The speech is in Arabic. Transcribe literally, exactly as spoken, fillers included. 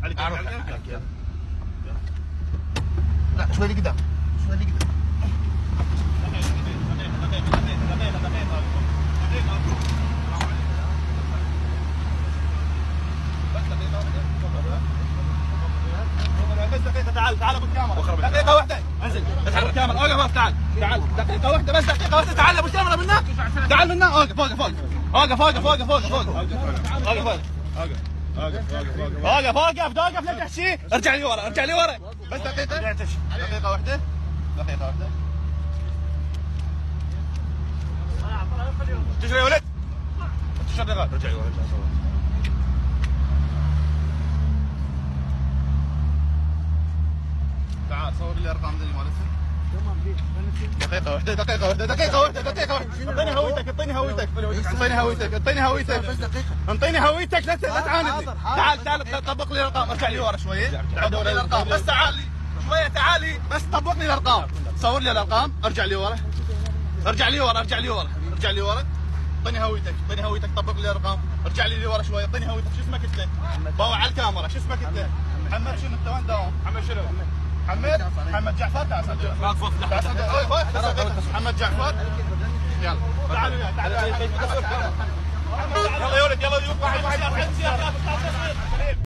عليك عليك. لا شوي لقدام، شوي لقدام. بس دقيقة، تعال تعال ابو الكاميرا، دقيقة واحدة انزل، ابو الكاميرا اوقف، تعال تعال دقيقة واحدة بس، دقيقة واحدة، تعال ابو الكاميرا من هناك، تعال من هناك، اوقف اوقف اوقف اوقف اوقف اوقف اوقف اوقف اوقف اوقف اوقف اوقف اوقف لا تحشي، ارجع لي ورا، ارجع لي ورا بس دقيقة، دقيقة واحدة، دقيقة واحدة. تجري يا ولد، تجري يا ولد، ارجع لي ورا. تعال صور لي ارقام ذي مالتهم. دقيقة واحدة، دقيقة واحدة، دقيقة واحدة، دقيقة واحدة. اعطيني هويتك، اعطيني هويتك، اعطيني هويتك، اعطيني هويتك. بس دقيقة. اعطيني هويتك، لا لا تعاندني. تعال تعال طبق لي الارقام، ارجع لي ورا شوية. طبق لي الارقام، بس تعال لي شوية، تعال لي بس طبق لي الارقام. صور لي الارقام، ارجع لي ورا. ارجع لي ورا، ارجع لي ورا، ارجع لي ورا. اعطيني هويتك، اعطيني هويتك، طبق لي الارقام، ارجع لي لورا شوية، اعطيني هويتك، شو اسمك انت؟ باوع على الكاميرا، شو اسمك انت؟ محمد شنو انت وين داوم؟ محمد شنو؟ محمد محمد جعفر. تعال محمد جعفر، يلا تعالوا يا تعالوا يلا يا ولد، يلا واحد واحد